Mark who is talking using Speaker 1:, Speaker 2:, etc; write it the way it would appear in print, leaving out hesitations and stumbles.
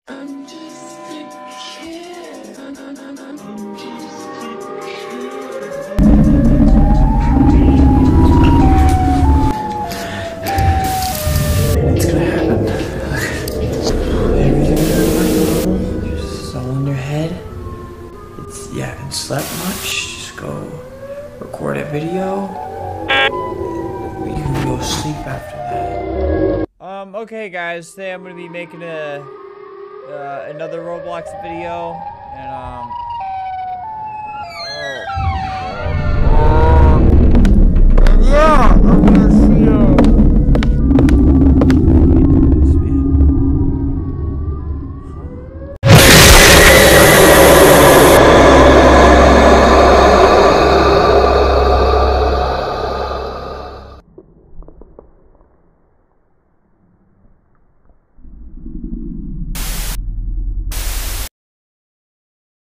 Speaker 1: I'm just a kid. I'm just a It's gonna happen. Everything's gonna happen. Just all in your head. You haven't slept much. Just go record a video. You can go sleep after that.
Speaker 2: Okay guys, today I'm gonna be making another Roblox video, and